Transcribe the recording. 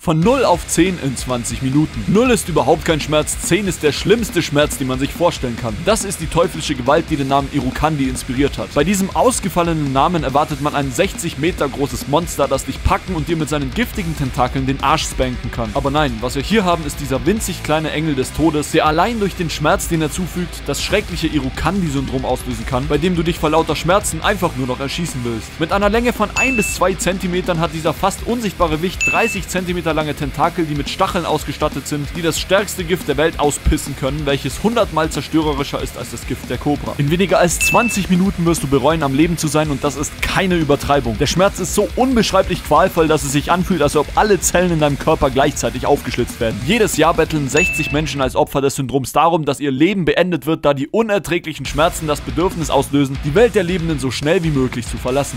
Von 0 auf 10 in 20 Minuten. 0 ist überhaupt kein Schmerz, 10 ist der schlimmste Schmerz, den man sich vorstellen kann. Das ist die teuflische Gewalt, die den Namen Irukandi inspiriert hat. Bei diesem ausgefallenen Namen erwartet man ein 60 Meter großes Monster, das dich packen und dir mit seinen giftigen Tentakeln den Arsch spanken kann. Aber nein, was wir hier haben, ist dieser winzig kleine Engel des Todes, der allein durch den Schmerz, den er zufügt, das schreckliche Irukandi-Syndrom auslösen kann, bei dem du dich vor lauter Schmerzen einfach nur noch erschießen willst. Mit einer Länge von 1 bis 2 Zentimetern hat dieser fast unsichtbare Wicht 30 Zentimeter lange Tentakel, die mit Stacheln ausgestattet sind, die das stärkste Gift der Welt auspissen können, welches 100-mal zerstörerischer ist als das Gift der Kobra. In weniger als 20 Minuten wirst du bereuen, am Leben zu sein, und das ist keine Übertreibung. Der Schmerz ist so unbeschreiblich qualvoll, dass es sich anfühlt, als ob alle Zellen in deinem Körper gleichzeitig aufgeschlitzt werden. Jedes Jahr betteln 60 Menschen als Opfer des Syndroms darum, dass ihr Leben beendet wird, da die unerträglichen Schmerzen das Bedürfnis auslösen, die Welt der Lebenden so schnell wie möglich zu verlassen.